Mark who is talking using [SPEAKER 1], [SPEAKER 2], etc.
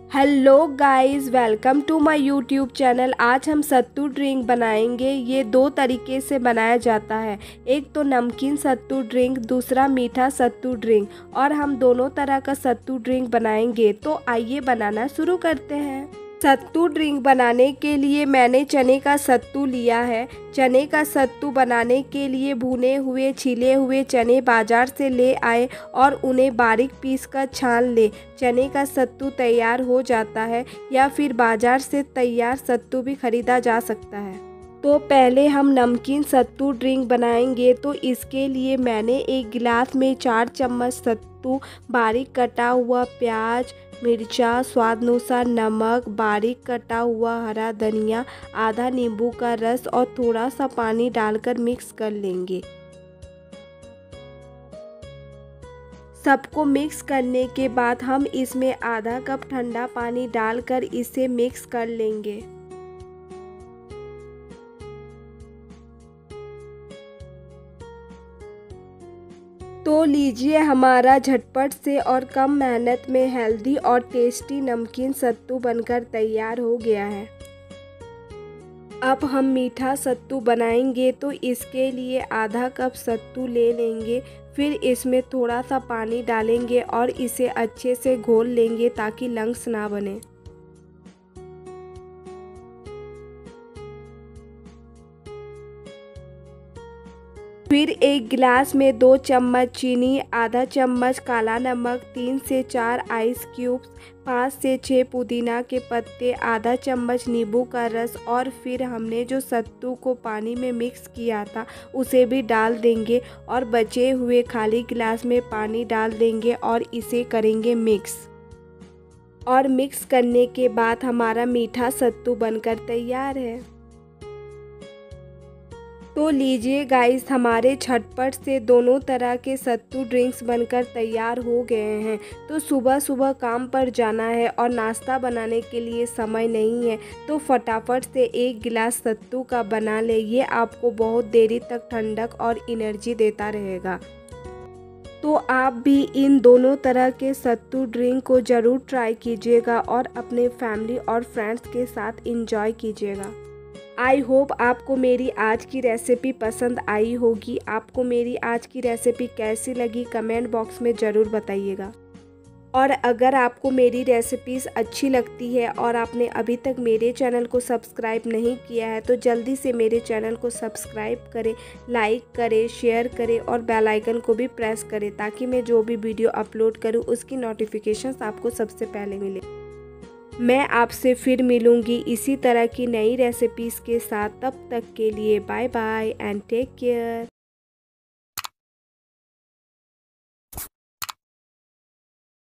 [SPEAKER 1] Hello guys, welcome to my YouTube channel. आज हम सत्तू drink बनाएंगे। ये दो तरीके से बनाया जाता है, एक तो नमकीन सत्तू ड्रिंक, दूसरा मीठा सत्तू ड्रिंक। और हम दोनों तरह का सत्तू ड्रिंक बनाएंगे। तो आइए बनाना शुरू करते हैं। सत्तू ड्रिंक बनाने के लिए मैंने चने का सत्तू लिया है। चने का सत्तू बनाने के लिए भुने हुए छिले हुए चने बाजार से ले आए और उन्हें बारीक पीस कर छान ले। चने का सत्तू तैयार हो जाता है या फिर बाजार से तैयार सत्तू भी खरीदा जा सकता है। तो पहले हम नमकीन सत्तू ड्रिंक बनाएंगे। तो इसके लिए मैंने एक गिलास में 4 चम्मच सत्तू, बारीक कटा हुआ प्याज, मिर्चा, स्वाद अनुसार नमक, बारीक कटा हुआ हरा धनिया, आधा नींबू का रस और थोड़ा सा पानी डालकर मिक्स कर लेंगे। सबको मिक्स करने के बाद हम इसमें आधा कप ठंडा पानी डालकर इसे मिक्स कर लेंगे। तो लीजिए, हमारा झटपट से और कम मेहनत में हेल्दी और टेस्टी नमकीन सत्तू बनकर तैयार हो गया है। अब हम मीठा सत्तू बनाएंगे। तो इसके लिए आधा कप सत्तू ले लेंगे, फिर इसमें थोड़ा सा पानी डालेंगे और इसे अच्छे से घोल लेंगे ताकि लम्स ना बने। फिर एक गिलास में 2 चम्मच चीनी, आधा चम्मच काला नमक, 3 से 4 आइस क्यूब्स, 5 से 6 पुदीना के पत्ते, आधा चम्मच नींबू का रस और फिर हमने जो सत्तू को पानी में मिक्स किया था उसे भी डाल देंगे और बचे हुए खाली गिलास में पानी डाल देंगे और इसे करेंगे मिक्स। और मिक्स करने के बाद हमारा मीठा सत्तू बनकर तैयार है। तो लीजिए गाइस, हमारे झटपट से दोनों तरह के सत्तू ड्रिंक्स बनकर तैयार हो गए हैं। तो सुबह सुबह काम पर जाना है और नाश्ता बनाने के लिए समय नहीं है, तो फटाफट से एक गिलास सत्तू का बना ले। ये आपको बहुत देरी तक ठंडक और एनर्जी देता रहेगा। तो आप भी इन दोनों तरह के सत्तू ड्रिंक को ज़रूर ट्राई कीजिएगा और अपने फैमिली और फ्रेंड्स के साथ एंजॉय कीजिएगा। आई होप आपको मेरी आज की रेसिपी पसंद आई होगी। आपको मेरी आज की रेसिपी कैसी लगी कमेंट बॉक्स में ज़रूर बताइएगा। और अगर आपको मेरी रेसिपीज़ अच्छी लगती है और आपने अभी तक मेरे चैनल को सब्सक्राइब नहीं किया है तो जल्दी से मेरे चैनल को सब्सक्राइब करें, लाइक करें, शेयर करें और बेल आइकन को भी प्रेस करें ताकि मैं जो भी वीडियो अपलोड करूं उसकी नोटिफिकेशंस आपको सबसे पहले मिले। मैं आपसे फिर मिलूंगी इसी तरह की नई रेसिपीज़ के साथ। तब तक के लिए bye bye and take care.